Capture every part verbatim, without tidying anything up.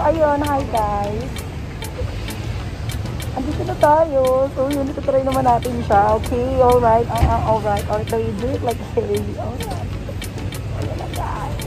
ayun, hi guys. Andito na tayo. So, yun, ito-try naman natin siya. Okay, alright, uh, uh, alright. Alright, do you do it like hey? Alright. Ayun na guys.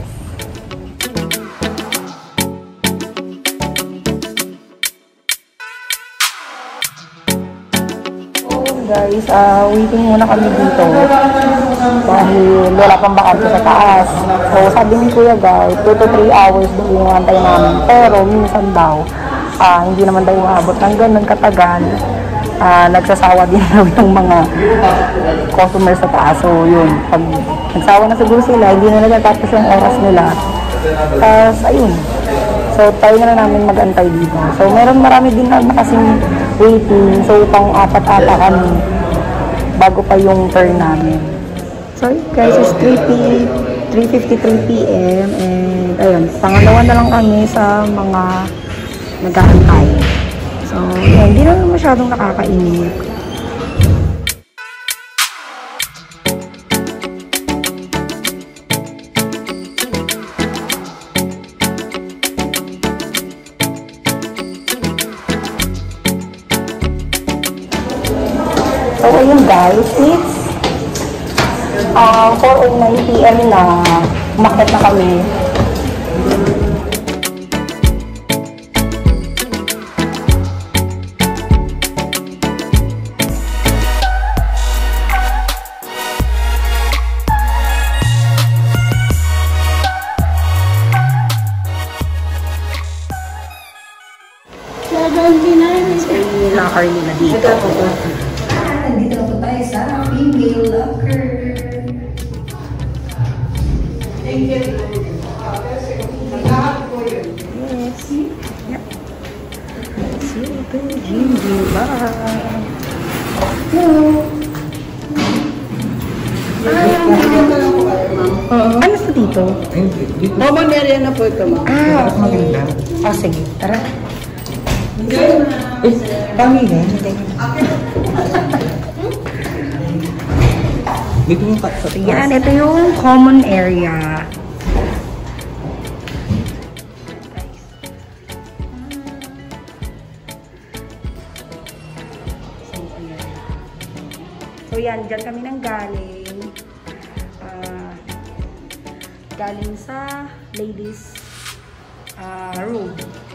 Guys, uh, waiting muna kami dito dahil wala pang bakante sa taas. So sabi ni Kuya guys, two to three hours daw yung antay namin, pero minsan daw uh, hindi naman daw maabot ng ganun katagal. Uh, nagsasawa din daw yung mga customer sa taas. So yun, pag nagsawa na siguro sila, hindi na natatapos yung oras nila. Tapos ayun, so tayo na namin mag-antay dito. So meron marami din na kasing waiting. So pang apat-ata kami bago pa yung turn namin. So guys, it's three fifty-three p m and ayun, pangalawa na lang kami sa mga nag-aantay. So yun, hindi na masyadong nakakainip. So, ayun guys, it's uh, four oh nine p m na umakyat na kami. So, yung locker nila dito. Nandito na po tayo sa female locker. Thank you. Yes. Yep. See you to Jinji. Bye. Hello. Uh, ano sa dito? Common area na po ito, ma'am. Ah, maganda. Ah, sige. Tara. Eh, pamilya. Dito yung cut sa taas. Yan, ito yung common area. So, yan, dyan kami nang galing. Uh, galing sa ladies uh, room.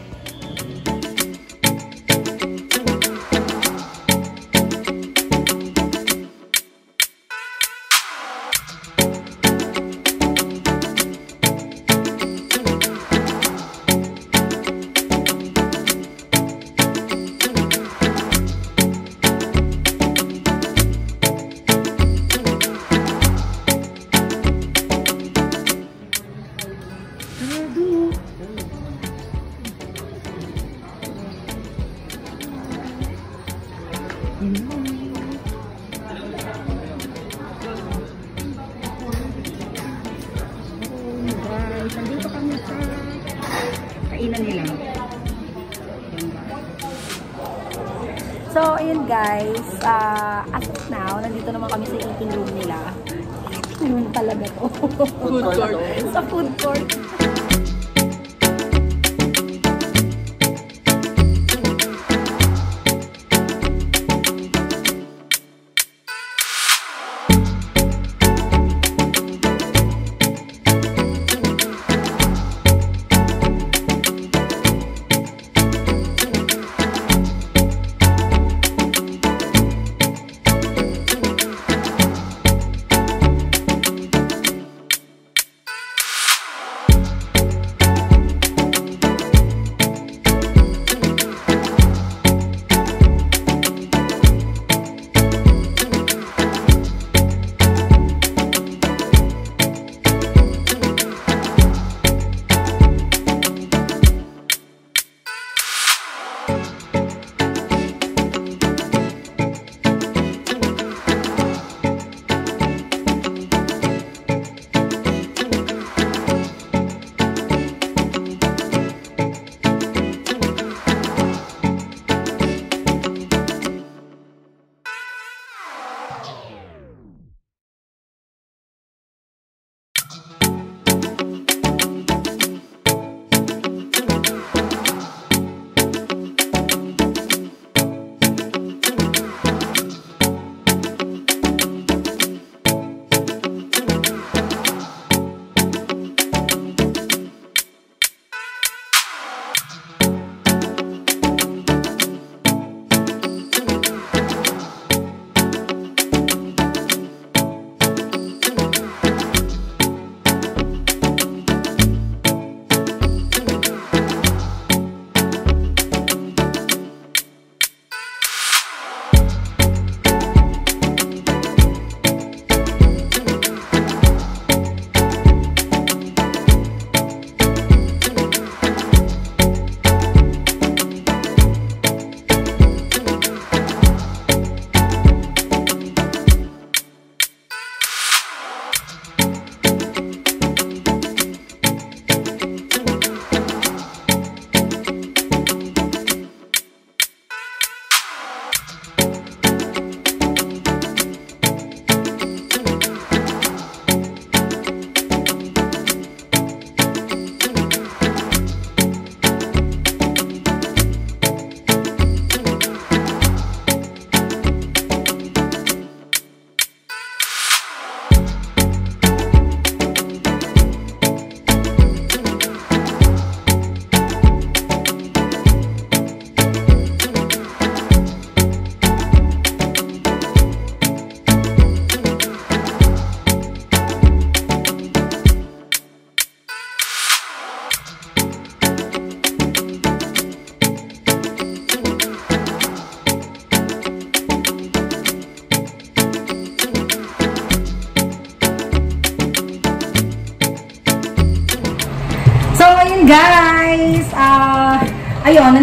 Nandito kami sa kainan nila. So, ayun guys, uh, as of now, nandito naman kami sa eating room nila. Eating room talaga to. Food court. Sa food court.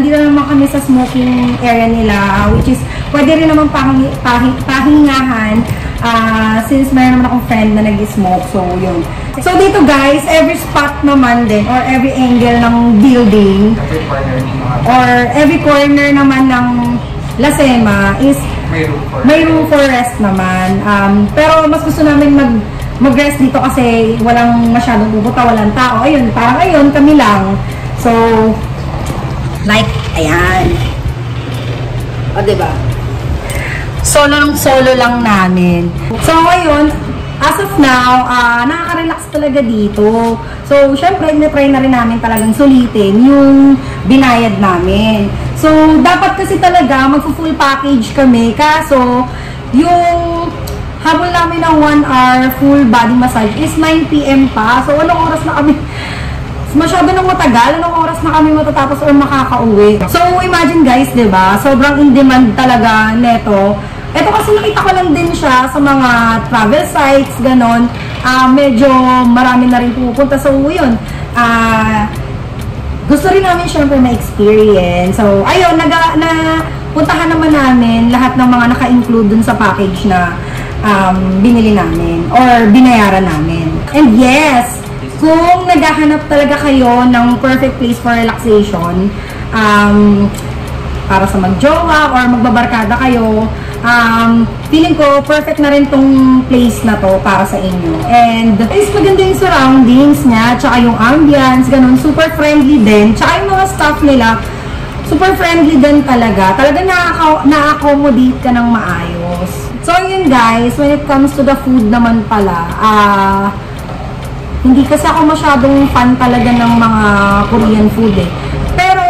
nandito naman kami sa smoking area nila, which is pwede rin naman pahing, pahing, pahingahan uh, since mayroon naman akong friend na nag-smoke. So, yun. So, dito guys, every spot naman din or every angle ng building or every corner naman ng La Sema is may room for rest naman. Um, pero mas gusto namin mag mag-rest dito kasi walang masyadong pupunta, walang tao. Ayun, parang ayun, kami lang. So, like, ayan. O, diba? Solo lang, solo lang namin. So, ngayon, as of now, uh, nakaka-relax talaga dito. So, syempre, na-try na rin namin talagang sulitin yung binayad namin. So, dapat kasi talaga mag-full package kami. Kaso, yung habol namin ng one hour full body massage is nine p m pa. So, anong oras na kami? Masyado nang matagal. Anong oras na kami matatapos or makaka-uwi? So, imagine guys, diba? Sobrang in-demand talaga neto. Ito kasi nakita ko lang din siya sa mga travel sites, ganon. Uh, medyo marami na rin pupunta. So, yun. Ah... Uh, Gusto rin namin syempre na-experience. So, ayun, naga, na puntahan naman namin lahat ng mga naka-include dun sa package na um, binili namin or binayaran namin. And yes, kung naghahanap talaga kayo ng perfect place for relaxation, um, para sa magjowa or magbabarkada kayo, um, feeling ko perfect na rin tong place na to para sa inyo. And is maganda yung surroundings niya, tsaka yung ambience, ganun, super friendly din. Tsaka yung mga staff nila, super friendly din talaga. Talaga na-accommodate ka ng maayos. So yun guys, when it comes to the food naman pala, ah, uh, hindi kasi ako masyadong fan talaga ng mga Korean food eh. Pero,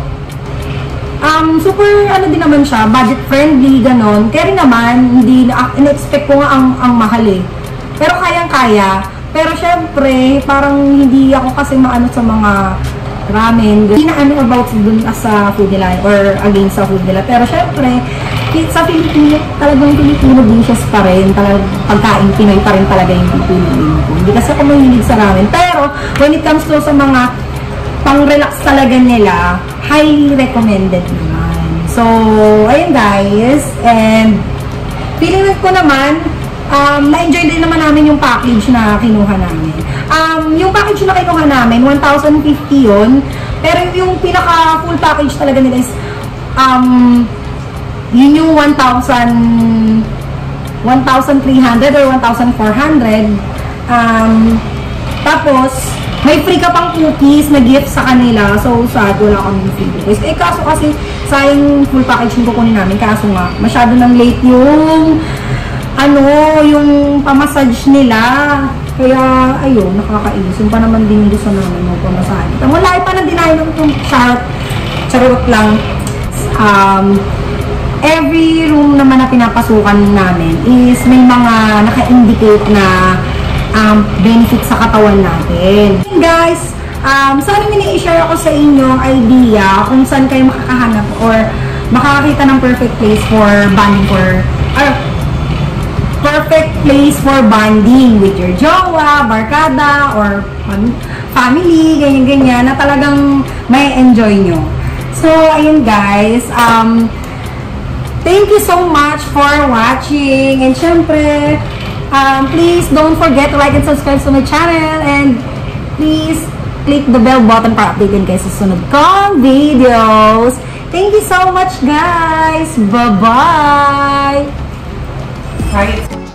Um, super, ano din naman siya, budget-friendly, ganon. Kaya rin naman, hindi, uh, in-expect ko nga ang, ang mahal eh. Pero kayang-kaya. Pero syempre, parang hindi ako kasi maano sa mga ramen. Hindi na ano about dun sa food nila or against sa food nila. Pero syempre, sa Pilipino, talagang Filipino dishes pa rin. Talagang pagkain Pinoy pa rin talaga yung pipiliin ko. Hindi kasi ako mahilig sa ramen. Pero, when it comes to sa mga pang-relax talaga nila, highly recommended naman. So, ayun guys. And, feeling ko naman, um, na-enjoy din naman namin yung package na kinuha namin. Um, yung package na kinuha namin, one thousand fifty yun. Pero yung pinaka-full package talaga nila is, um, yun yung one thousand, one thousand three hundred or one thousand four hundred. Um, tapos, may free ka pang cookies na gift sa kanila. So, sad, wala kami free cookies. Eh, kaso kasi, sayang full package yung kukunin namin. Kaso nga, masyado nang late yung, ano, yung pamassage nila. Kaya, ayun, nakakainis. Yung pa naman din yung gusto namin yung pamassage. Wala, pa na dinahin yung sharp. Charot lang. Um, every room naman na pinapasukan namin is may mga naka-indicate na Um, benefit sa katawan natin. Guys, um, sana may i-share ako sa inyo idea kung saan kayo makakahanap or makakakita ng perfect place for bonding for, or perfect place for bonding with your jowa, barkada, or family, ganyan-ganyan, na talagang may enjoy nyo. So, ayun guys, um, thank you so much for watching, and syempre, Um, please don't forget to like and subscribe to my channel, and please click the bell button para updated kayo sa sunod kong videos. Thank you so much guys! Bye-bye!